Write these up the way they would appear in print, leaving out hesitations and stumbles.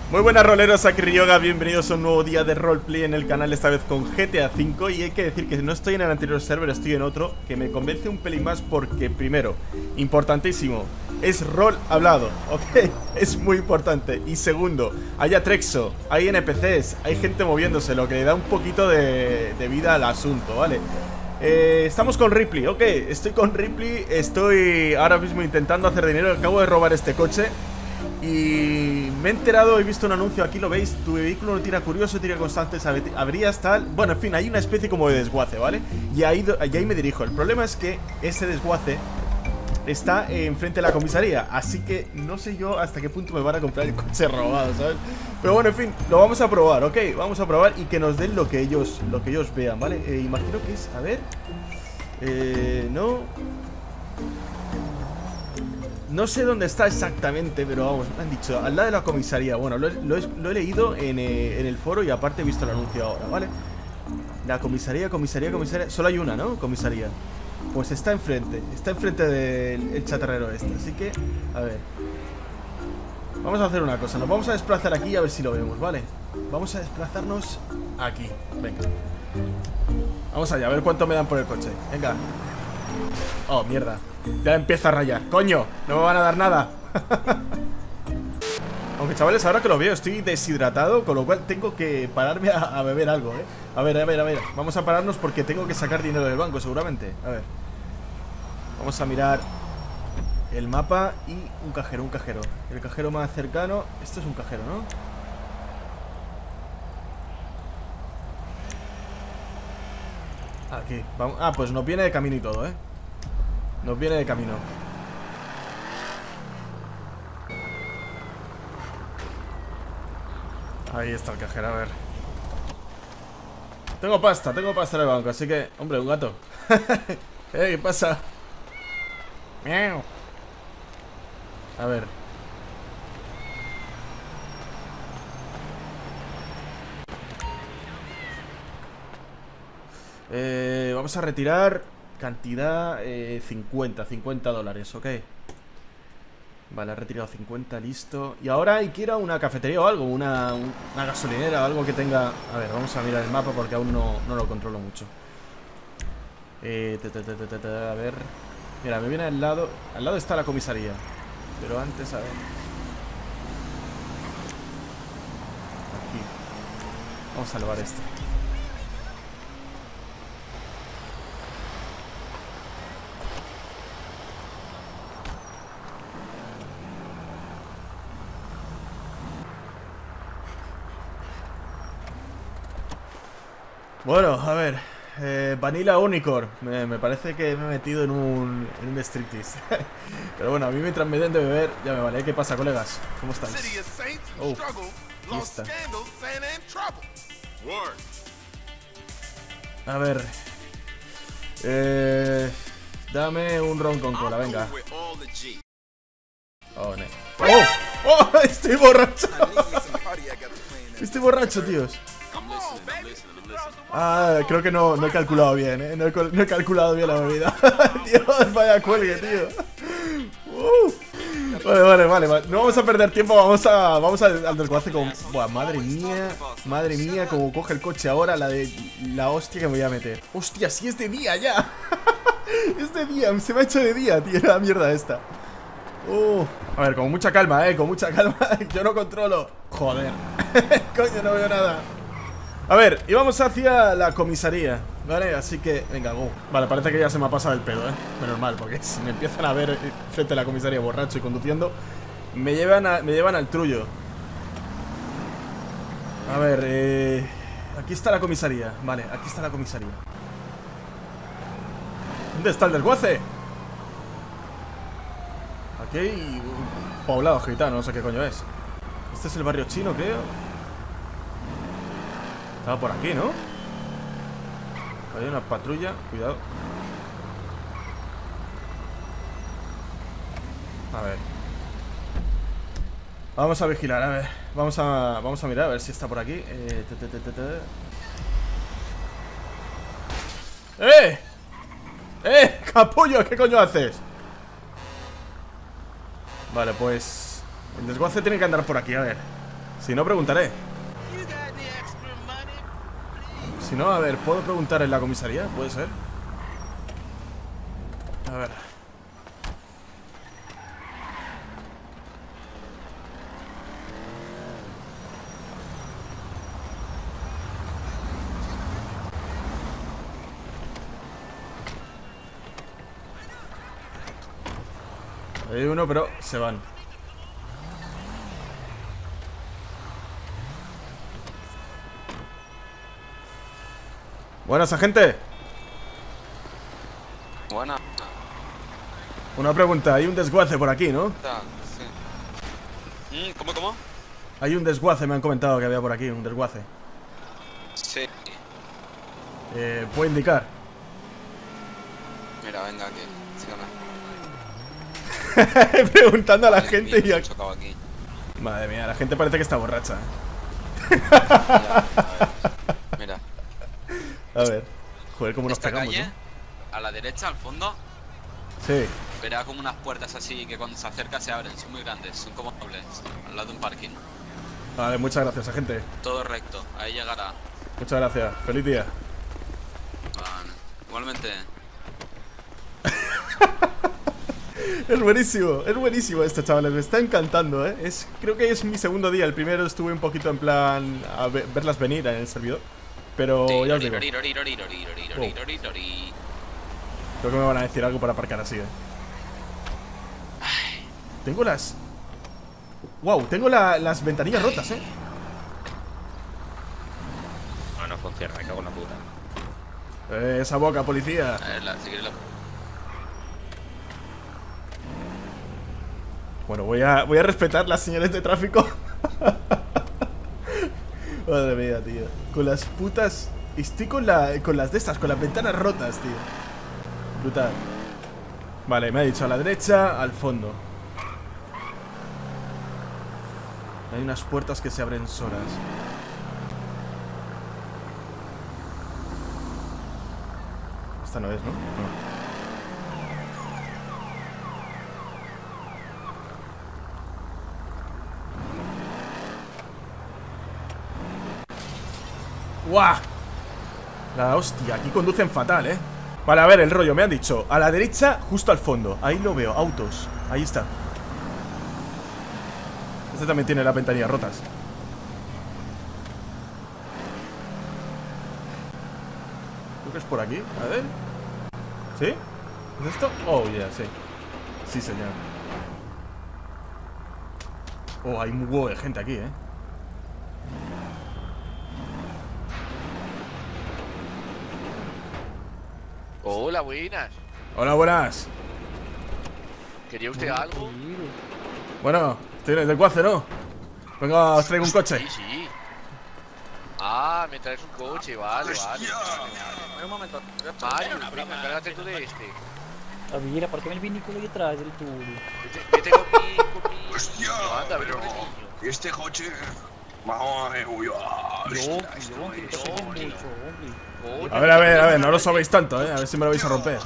Muy buenas roleros, aquí Ryoga, bienvenidos a un nuevo día de roleplay en el canal, esta vez con GTA V. Y hay que decir que no estoy en el anterior server, estoy en otro, que me convence un pelín más porque, primero, importantísimo, es rol hablado, ¿ok? Es muy importante. Y segundo, hay Atrexo, hay NPCs, hay gente moviéndose, lo que le da un poquito de vida al asunto, ¿vale? Estamos con Ripley, ok, estoy con Ripley, estoy ahora mismo intentando hacer dinero, acabo de robar este coche. Y me he enterado, he visto un anuncio, aquí lo veis, tu vehículo no tira curioso, tira constantes averías, tal. Bueno, en fin, hay una especie como de desguace, ¿vale? Y ahí me dirijo. El problema es que ese desguace está enfrente de la comisaría, así que no sé yo hasta qué punto me van a comprar el coche robado, ¿sabes? Pero bueno, en fin, lo vamos a probar, ¿ok? Vamos a probar y que nos den lo que ellos vean, ¿vale? Imagino que es, a ver... No sé dónde está exactamente, pero vamos, me han dicho, al lado de la comisaría. Bueno, lo he leído en el foro y aparte he visto el anuncio ahora, ¿vale? La comisaría. Solo hay una, ¿no? Comisaría. Pues está enfrente del chatarrero este. Así que, a ver. Vamos a hacer una cosa, nos vamos a desplazar aquí a ver si lo vemos, ¿vale? Vamos a desplazarnos aquí, venga. Vamos allá, a ver cuánto me dan por el coche. Venga. Oh, mierda. Ya empieza a rayar. ¡Coño! No me van a dar nada. Aunque, chavales, ahora que lo veo, estoy deshidratado, con lo cual tengo que pararme a beber algo, ¿eh? A ver. Vamos a pararnos porque tengo que sacar dinero del banco, seguramente. A ver. Vamos a mirar el mapa y un cajero. El cajero más cercano. Esto es un cajero, ¿no? Aquí. Vamos. Ah, pues nos viene de camino y todo, ¿eh? Nos viene de camino. Ahí está el cajero, a ver. Tengo pasta en el banco, así que... Hombre, un gato. ¿Qué pasa? Miau. A ver. Vamos a retirar... Cantidad 50 dólares, ok. Vale, he retirado 50, listo. Y ahora hay que ir a una cafetería o algo, una gasolinera o algo que tenga... A ver, vamos a mirar el mapa porque aún no lo controlo mucho. A ver... Mira, me viene al lado está la comisaría. Pero antes, a ver... Aquí. Vamos a salvar este. Bueno, a ver, Vanilla Unicorn. Me parece que me he metido en un striptease. Pero bueno, a mí mientras me den de beber, ya me vale. ¿Qué pasa, colegas? ¿Cómo estáis? Oh, lista. A ver. Dame un ron con cola, venga. Oh, no. ¡Oh! ¡Oh! ¡Estoy borracho! Estoy borracho, tíos. Ah, creo que no he calculado bien, ¿eh? No he calculado bien la bebida. Dios, vaya cuelgue, tío. Vale. No vamos a perder tiempo, vamos al desguace con... Buah, madre mía, como coge el coche ahora, la hostia que me voy a meter. Hostia, sí es de día ya. Es de día, se me ha hecho de día, tío, la mierda esta. A ver, con mucha calma, con mucha calma. Yo no controlo. Joder. Coño, no veo nada. A ver, y vamos hacia la comisaría, ¿vale? Así que, venga, go. Vale, parece que ya se me ha pasado el pedo, menos mal, porque si me empiezan a ver frente a la comisaría borracho y conduciendo, me llevan al trullo. A ver, aquí está la comisaría. Vale, aquí está la comisaría. ¿Dónde está el desguace? Aquí hay un poblado gitano, no sé qué coño es. Este es el barrio chino, creo. Estaba por aquí, ¿no? Hay una patrulla, cuidado. A ver. Vamos a vigilar, a ver. Vamos a mirar a ver si está por aquí. ¡Capullo! ¿Qué coño haces? Vale, pues... el desguace tiene que andar por aquí, a ver. Si no, preguntaré. Si no, a ver, ¿puedo preguntar en la comisaría? ¿Puede ser? A ver. Hay uno, pero se van. Buenas, agente. Buena. Una pregunta, hay un desguace por aquí, ¿no? Sí. ¿Cómo? Hay un desguace, me han comentado que había por aquí, un desguace. Sí. ¿Puedo indicar? Mira, venga, aquí. Sígame. Preguntando a la gente y... aquí. Madre mía, la gente parece que está borracha, Ya, mira. A ver. Joder, cómo nos Esta pegamos, calle, ¿no? a la derecha, al fondo, Sí. verá como unas puertas así que cuando se acerca se abren. Son muy grandes, son como dobles, al lado de un parking. Vale, muchas gracias, agente. Todo recto, ahí llegará. Muchas gracias. Feliz día. Vale. Igualmente. Es buenísimo esto, chavales. Me está encantando, ¿eh? Creo que es mi segundo día. El primero estuve un poquito en plan a verlas venir en el servidor. Pero ya os digo. Creo que me van a decir algo para aparcar así, Tengo las... Wow, tengo las ventanillas rotas, No, no funciona, me cago en la puta. Esa boca, policía. A ver, si quieres Bueno, voy a respetar las señales de tráfico. Madre mía, tío. Con las putas... Estoy con las de estas, con las ventanas rotas, tío. Brutal. Vale, me ha dicho a la derecha, al fondo. Hay unas puertas que se abren solas. Esta no es, ¿no? No. ¡Guau! La hostia, aquí conducen fatal, Vale, a ver, el rollo, me han dicho a la derecha, justo al fondo. Ahí lo veo, autos, ahí está. Este también tiene las ventanillas rotas. Creo que es por aquí, a ver. ¿Sí? ¿Es esto? Oh, yeah, sí. Sí, señor. Oh, hay un huevo de gente aquí, Hola, buenas. Hola, buenas. ¿Quería usted algo? Bueno, tienes del cuace, ¿no? Venga, os traigo un coche. Sí, sí. Ah, me traes un coche, vale, vale. un momento. Mario, prima, encárgate tú de este. A ver, apártame el vínculo y atrás del tuyo. Vete con mi... Hostia, Anda, pero niño. este coche... Vamos a ver, uy, No, que te mucho, hombre. A ver, no lo sabéis tanto, A ver si me lo vais a romper.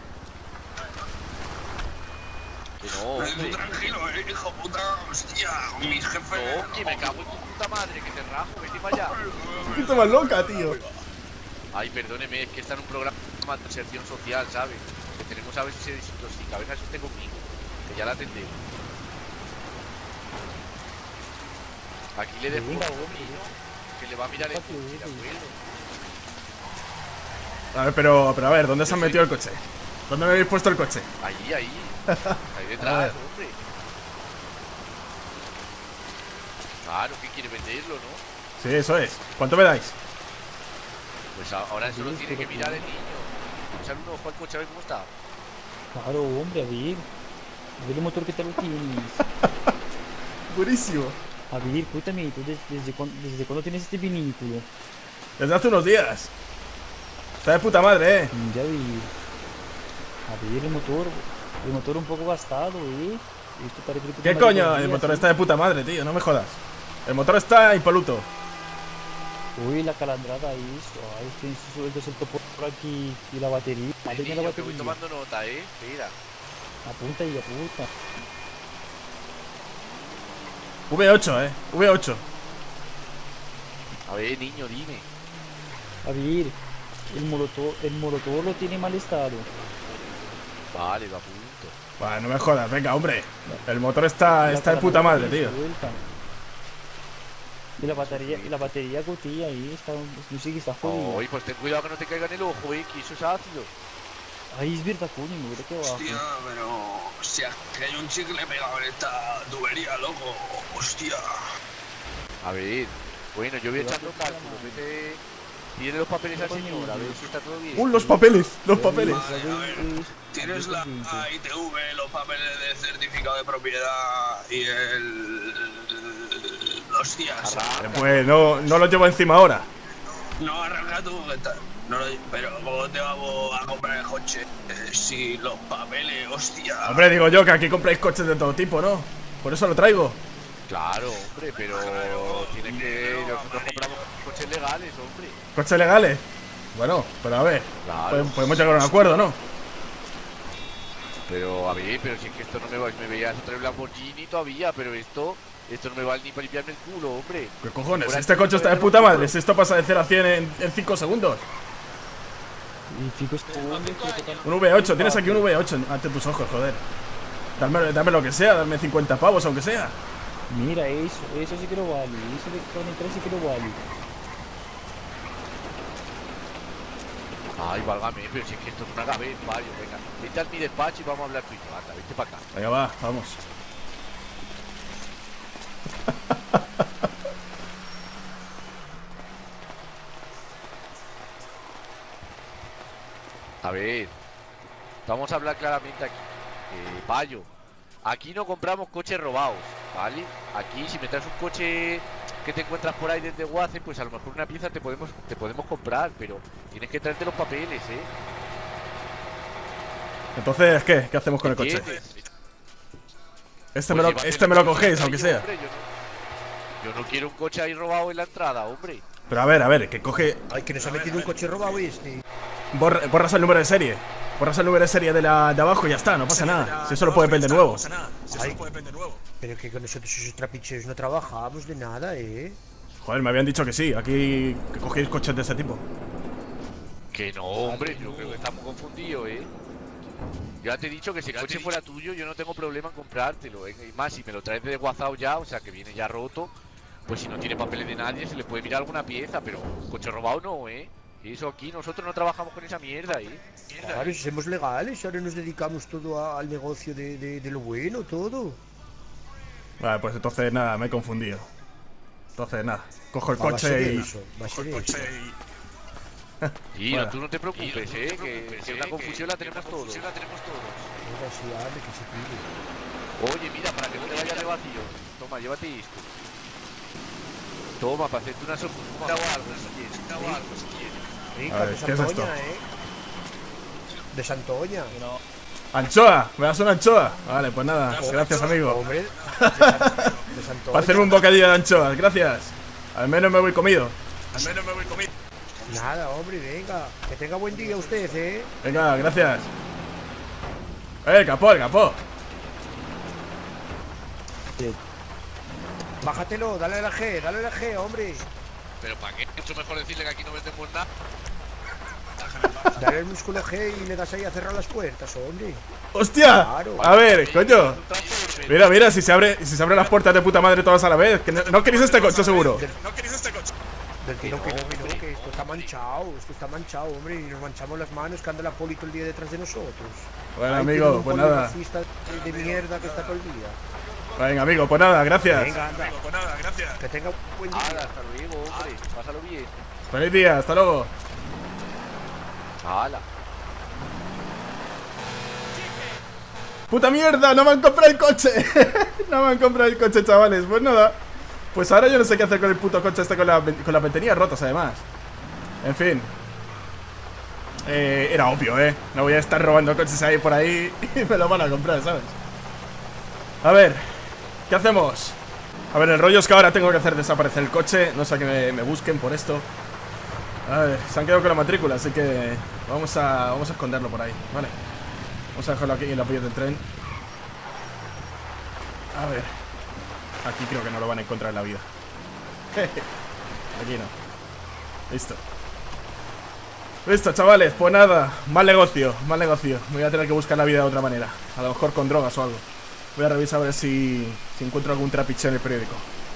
Que no, hombre. Tú tranquilo, hijo puta, hostia, mis jefes... No, que me cago en tu puta madre, que te rajo, vete para allá. Puta más loca, tío. Ay, perdóneme, es que está en un programa de inserción social, ¿sabes? Que tenemos a ver si se desintoxica. Venga, usted conmigo, que ya la atendemos. Aquí le dejo un niño que le va a mirar el coche, de acuerdo. A ver, pero a ver, ¿dónde se han metido el coche? ¿Dónde me habéis puesto el coche? Ahí, ahí A detrás, ver. hombre. Claro, que quiere venderlo, ¿no? Sí, eso es. ¿Cuánto me dais? Pues ahora eso lo tiene que mirar el niño. Echar un ojo al coche a ver cómo está. Claro, hombre, a ver. A ver el motor que te lo tienes. Buenísimo. A ver, cuéntame, ¿tú desde cuándo tienes este vínculo? Desde hace unos días. Está de puta madre, Ya vi. A ver, el motor un poco gastado, Esto parece que ¿Qué coño? El motor está de puta madre, tío, no me jodas. El motor está impoluto. Uy, la calandrada, eso. Ay, tiene sueltos el topo por aquí y la batería. El Tenga la niño, que voy batería. tomando nota, Mira. Apunta y apunta. V8, V8. A ver, niño, dime. A ver, el molotov lo tiene mal estado. Vale, lo apunto. Bueno, no me jodas, venga, hombre. El motor está de puta madre, tío. Y la batería gotilla ahí está, no sé qué está jodido. Oye, pues ten cuidado que no te caiga en el ojo, que eso es ácido. Ahí es verdad, coño, me hubiera quedado abajo. Hostia, pero si hay un chicle pegado en esta tubería, loco. Hostia. A ver, bueno, yo voy echando cálculos. Vete, tiene los papeles al señor, a ver si está todo bien. Los papeles, los papeles. Vale, a ver. Tienes la ITV, los papeles de certificado de propiedad y el... Hostias. Pues no lo llevo encima ahora. No, arranca tú, ¿qué tal? No, pero ¿cómo te vamos a comprar el coche? Si los papeles, hostia. Hombre, digo yo que aquí compráis coches de todo tipo, ¿no? Por eso lo traigo. Claro, hombre, pero tiene que... Nosotros compramos coches legales, hombre. ¿Coches legales? Bueno, pero a ver, Claro. podemos llegar a un acuerdo, ¿no? Pero, a ver, pero si es que esto no me va... Me veías otra Lamborghini todavía, pero esto no me va ni para limpiarme el culo, hombre. ¿Qué cojones? Por Este aquí coche está de no puta me madre. Si esto pasa de 0 a 100 en 5 segundos. Y fijo este hombre que total- Un V8, tienes aquí un V8 ante tus ojos, joder. Dame lo que sea, dame 50 pavos aunque sea. Mira, eso sí que lo vale. Eso de Tony 3 sí que lo vale. Ay, válgame, pero si es que esto es una gaveta, vaya, venga. Vete al mi despacho y vamos a hablar tú y yo. Anda, vete para acá. Venga, va, vamos. A ver, vamos a hablar claramente aquí. Payo, aquí no compramos coches robados, ¿vale? Aquí si me traes un coche que te encuentras por ahí desde Guace, pues a lo mejor una pieza te podemos comprar, pero tienes que traerte los papeles, ¿eh? Entonces, ¿qué? ¿Qué hacemos con el coche? ¿Entiendes? Este Pues me lo llévatelo, cogéis, aunque sea. hombre, yo no quiero un coche ahí robado en la entrada, hombre. Pero a ver, que coge... Ay, que nos ha metido un coche robado este. Borras el número de serie. Borras el número de serie de abajo y ya está, no pasa nada. Si eso lo puedes vender nuevo. Ay, pero que con nosotros esos trapicheros no trabajamos de nada, Joder, me habían dicho que sí, aquí que cogéis coches de ese tipo. Que no, hombre, yo creo que estamos confundidos, ¿eh? Ya te he dicho que si el coche fuera tuyo, yo no tengo problema en comprártelo, ¿eh? Y más, si me lo traes de WhatsApp ya, o sea, que viene ya roto, pues si no tiene papeles de nadie, se le puede mirar alguna pieza, pero coche robado no, ¿eh? Eso aquí, nosotros no trabajamos con esa mierda, ¿eh? Claro, si somos legales, ahora nos dedicamos todo al negocio de lo bueno, todo. Vale, pues entonces nada, me he confundido. Entonces nada, cojo el Va a coche ser y... eso, va a ser eso. Y Bueno. tú no te preocupes, que una confusión la tenemos todos. Venga, sí, hable, que se pide. Oye, mira, para que no te vayas de vacío. Toma, llévate esto. Toma, para hacerte una sorpresa o algo si quieres. Rica, A ver, de ¿qué es esto? Santoña, De Santoña. ¡Anchoa! ¿Me das una anchoa? Vale, pues nada, gracias amigo. Hombre, de Santoña. Para hacerme un bocadillo de anchoas, gracias. Al menos me voy comido. Nada, hombre, venga. Que tenga buen día usted, Venga, gracias. El capó. Bájatelo, dale a la G, hombre. Pero ¿para qué? Mucho mejor decirle que aquí no vendemos nada. Dale el músculo G y le das ahí a cerrar las puertas, hombre. ¡Hostia! Claro. A ver, coño. Mira, si se abren las puertas de puta madre todas a la vez. Que no queréis este coche, seguro. Del que no, que esto está manchado, hombre. Y nos manchamos las manos que anda la poli todo el día detrás de nosotros. Bueno, Ay, amigo, tiene un pues poli nada. racista de mierda que está todo el día. Venga, amigo, pues nada, gracias. Venga, anda. Que tenga buen día. Hala, hasta luego, hombre. Pásalo bien. Feliz día, hasta luego. Hala. ¡Puta mierda! ¡No me han comprado el coche! No me han comprado el coche, chavales. Pues nada. Pues ahora yo no sé qué hacer con el puto coche este con las ventanillas rotas, además. En fin. Era obvio, No voy a estar robando coches ahí por ahí y me lo van a comprar, ¿sabes? A ver, ¿qué hacemos? A ver, el rollo es que ahora tengo que hacer desaparecer el coche. No sé que me busquen por esto. A ver, se han quedado con la matrícula, así que vamos a esconderlo por ahí, ¿vale? Vamos a dejarlo aquí en la vía del tren. A ver. Aquí creo que no lo van a encontrar en la vida. aquí no. Listo. Listo, chavales, pues nada, mal negocio, mal negocio. Me voy a tener que buscar la vida de otra manera. A lo mejor con drogas o algo. Voy a revisar a ver si encuentro algún trapiche en el periódico.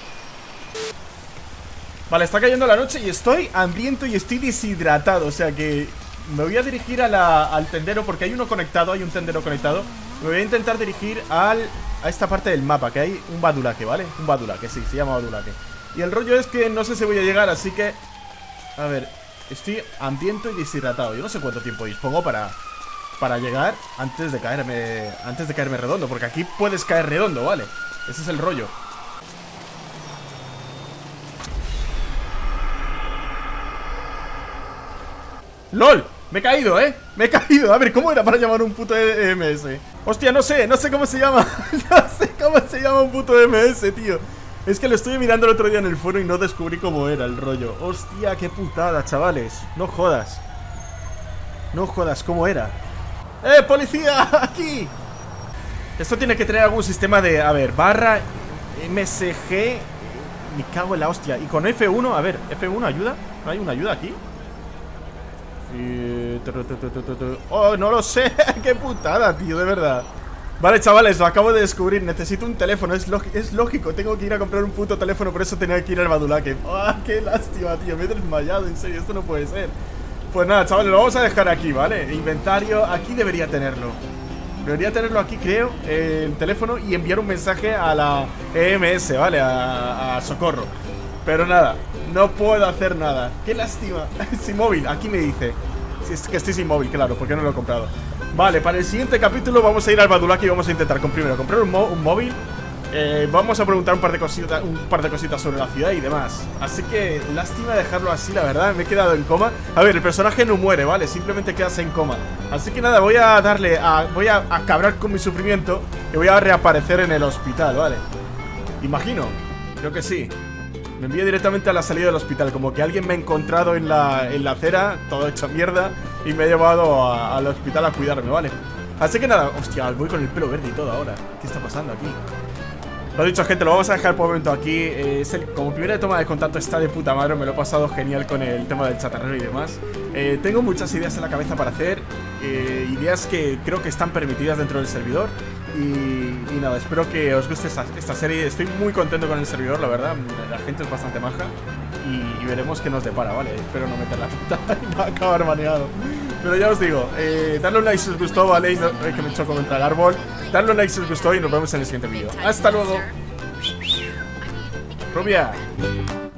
Vale, está cayendo la noche y estoy hambriento y estoy deshidratado. O sea que me voy a dirigir al tendero porque hay uno conectado, hay un tendero conectado. Me voy a intentar dirigir a esta parte del mapa, que hay un badulaque, ¿vale? Un badulaque, sí, se llama badulaque. Y el rollo es que no sé si voy a llegar, así que... A ver, estoy hambriento y deshidratado. Yo no sé cuánto tiempo dispongo para llegar antes de caerme redondo, porque aquí puedes caer redondo, ¿vale? Ese es el rollo. ¡LOL! Me he caído, ¿eh? Me he caído. A ver, ¿cómo era para llamar un puto EMS? Hostia, no sé cómo se llama. No sé cómo se llama un puto EMS, tío. Es que lo estuve mirando el otro día en el foro y no descubrí cómo era el rollo. Hostia, qué putada, chavales. No jodas. No jodas, ¿cómo era? ¡Eh, policía! ¡Aquí! Esto tiene que tener algún sistema de... A ver, barra MSG. Me cago en la hostia. Y con F1, a ver, ¿F1 ayuda? ¿No hay una ayuda aquí? Oh, no lo sé. Qué putada, tío, de verdad. Vale, chavales, lo acabo de descubrir. Necesito un teléfono, es lógico. Tengo que ir a comprar un puto teléfono. Por eso tenía que ir al badulaque. Oh, qué lástima, tío, me he desmayado, en serio, esto no puede ser. Pues nada, chavales, lo vamos a dejar aquí, ¿vale? Inventario, aquí debería tenerlo. Debería tenerlo aquí, creo, el teléfono. Y enviar un mensaje a la EMS, ¿vale? A Socorro. Pero nada, no puedo hacer nada. Qué lástima. Sin móvil, aquí me dice. Si es que estoy sin móvil, claro, porque no lo he comprado. Vale, para el siguiente capítulo vamos a ir al badulaque y vamos a intentar primero comprar un móvil. Vamos a preguntar un par de cositas sobre la ciudad y demás. Así que lástima dejarlo así, la verdad. Me he quedado en coma. A ver, el personaje no muere, ¿vale? Simplemente quedas en coma. Así que nada, voy a acabar con mi sufrimiento y voy a reaparecer en el hospital, ¿vale? Imagino, creo que sí. Me envío directamente a la salida del hospital. Como que alguien me ha encontrado en la acera, todo hecho mierda, y me ha llevado al hospital a cuidarme, ¿vale? Así que nada, hostia, voy con el pelo verde y todo ahora. ¿Qué está pasando aquí? Lo dicho, gente, lo vamos a dejar por el momento aquí. Como primera toma de contacto está de puta madre. Me lo he pasado genial con el tema del chatarrero y demás. Tengo muchas ideas en la cabeza para hacer. Ideas que creo que están permitidas dentro del servidor. Y nada, espero que os guste esta serie. Estoy muy contento con el servidor, la verdad. La gente es bastante maja. Y veremos qué nos depara, ¿vale? Espero no meter la puta y no acabar maneado. Pero ya os digo, dadle un like si os gustó, ¿vale? Que me choco contra el árbol. Dadle un like si os gustó y nos vemos en el siguiente vídeo. ¡Hasta luego! Rubia.